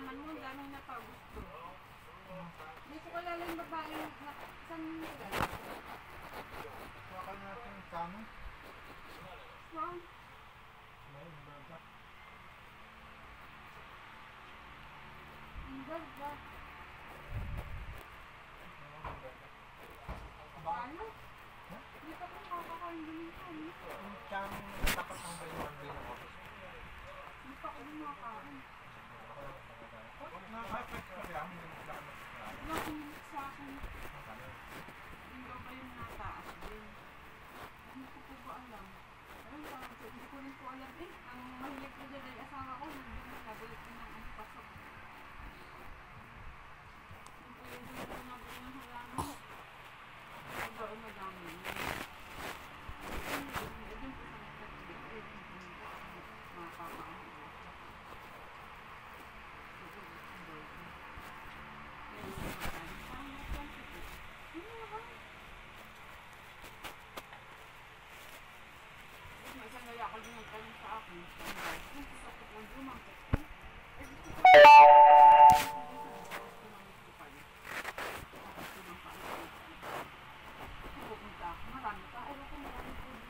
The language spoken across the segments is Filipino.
naman mo, daming napagusto. Hindi ko kalala yung babae na saan nila. Baka natin kamo. Wow. May baga. Ang baga. Paano? Hindi pa kung kakakain din yung kami. Yung kamo dapat ang ganyan din ako. Hindi pa ko din makakain. Nakakapit kasi amin yung plano. Nakinig sa akin. Hindi ba yung nataas din? Hindi ko po ba alam? Ayun, hindi ko rin po alam eh. Ang mahilig ko dyan ay asawa ko. Nandun na nabalik ko ng ang pasok. Yung po yung dito na nabalik ng halaman. Hindi ba o madami? Doon po sa nagtatagay. Makakakaan. Ako din ang tanong sa akin. Kung gusto ko po lumangkit ko. Pupunta ako. Marami pa. Ewan ko marami po din.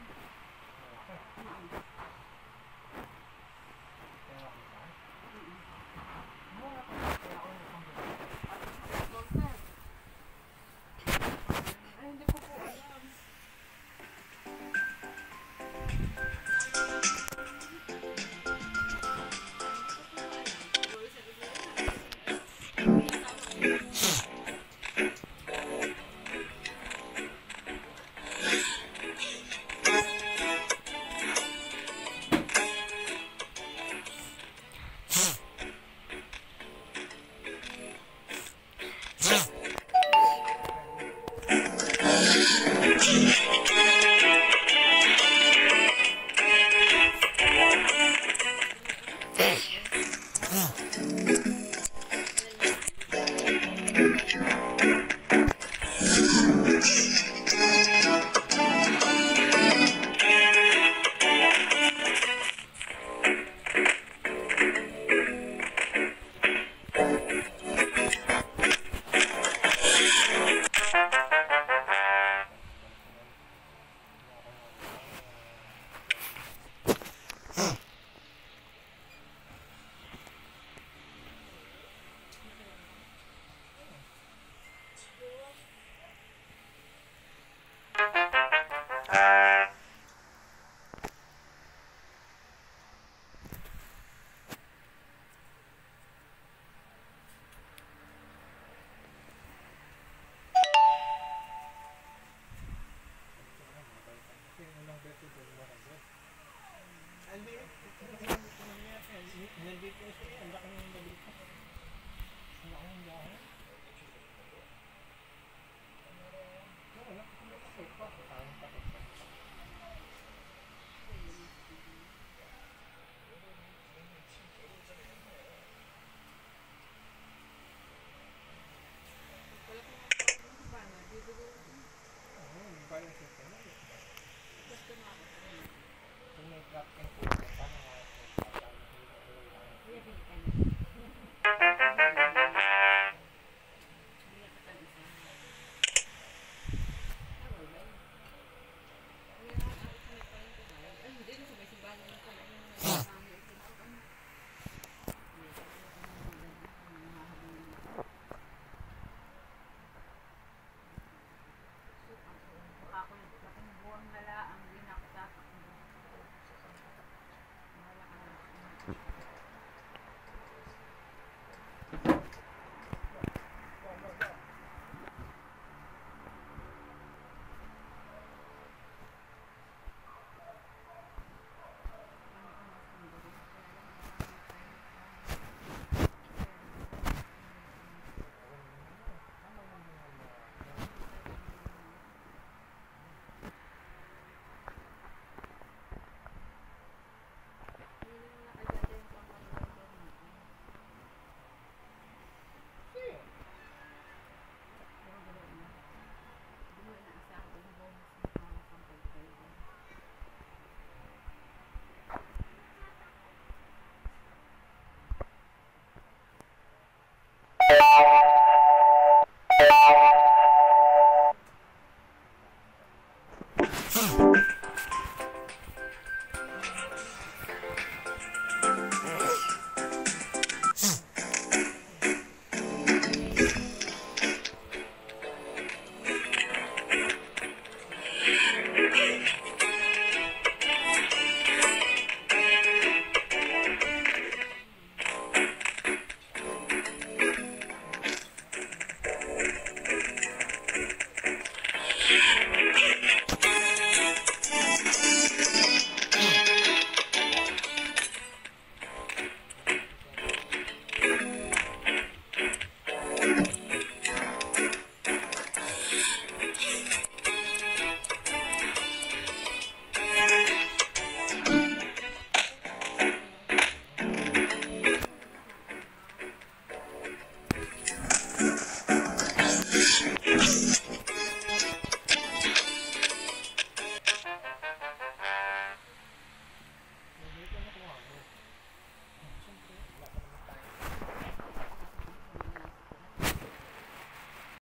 Ay, hindi ko po alam. Ano